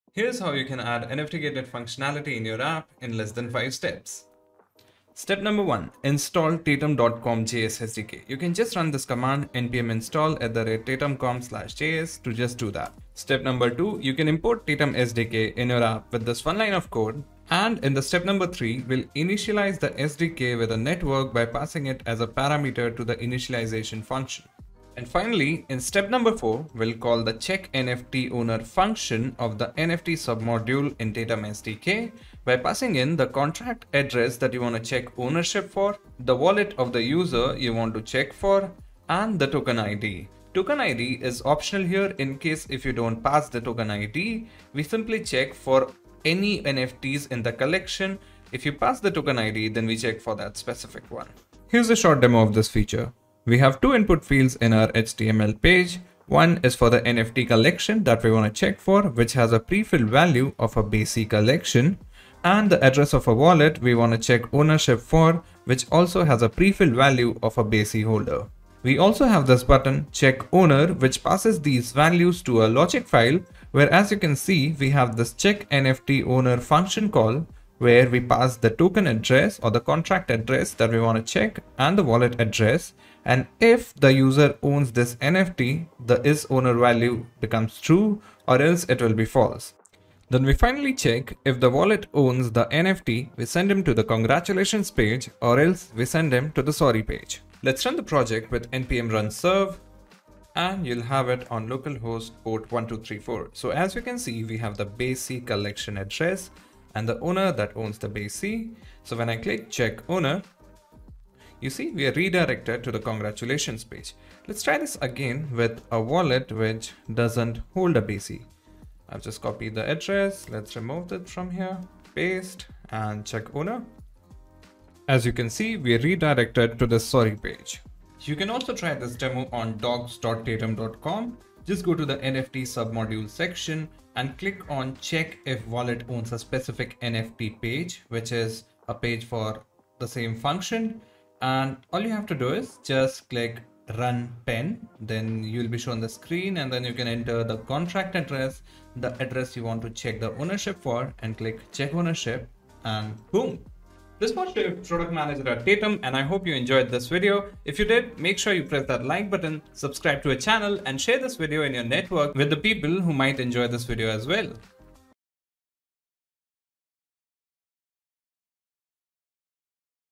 Here's how you can add NFT-gated functionality in your app in less than 5 steps. Step number 1. Install Tatum.com JS SDK. You can just run this command npm install @tatumcom/js to just do that. Step number 2. You can import Tatum SDK in your app with this one line of code. And in the step number 3, we'll initialize the SDK with a network by passing it as a parameter to the initialization function. And finally, in step number 4, we'll call the checkNFTOwner function of the NFT submodule in Tatum SDK by passing in the contract address that you want to check ownership for, the wallet of the user you want to check for, and the token ID. Token ID is optional here. In case if you don't pass the token ID, we simply check for any NFTs in the collection. If you pass the token ID, then we check for that specific one. Here's a short demo of this feature. We have two input fields in our HTML page. One is for the NFT collection that we want to check for, which has a pre-filled value of a basic collection, and the address of a wallet we want to check ownership for, which also has a pre-filled value of a basic holder. We also have this button check owner, which passes these values to a logic file, where as you can see, we have this checkNFTOwner function call, where we pass the token address or the contract address that we want to check and the wallet address. And if the user owns this NFT, the isOwner value becomes true, or else it will be false. Then we finally check if the wallet owns the NFT, we send him to the congratulations page, or else we send him to the sorry page. Let's run the project with npm run serve, and you'll have it on localhost port 1234. So as you can see, we have the basic collection address and the owner that owns the basic. So when I click check owner, you see we are redirected to the congratulations page. Let's try this again with a wallet which doesn't hold a basic. I've just copied the address. Let's remove it from here, paste, and check owner. As you can see, we are redirected to the sorry page. You can also try this demo on docs.tatum.com. Just go to the NFT submodule section and click on check if wallet owns a specific NFT page, which is a page for the same function. And all you have to do is just click run pen, then you'll be shown the screen, and then you can enter the contract address, the address you want to check the ownership for, and click check ownership, and boom. This was your product manager at Tatum, and I hope you enjoyed this video. If you did, make sure you press that like button, subscribe to our channel, and share this video in your network with the people who might enjoy this video as well.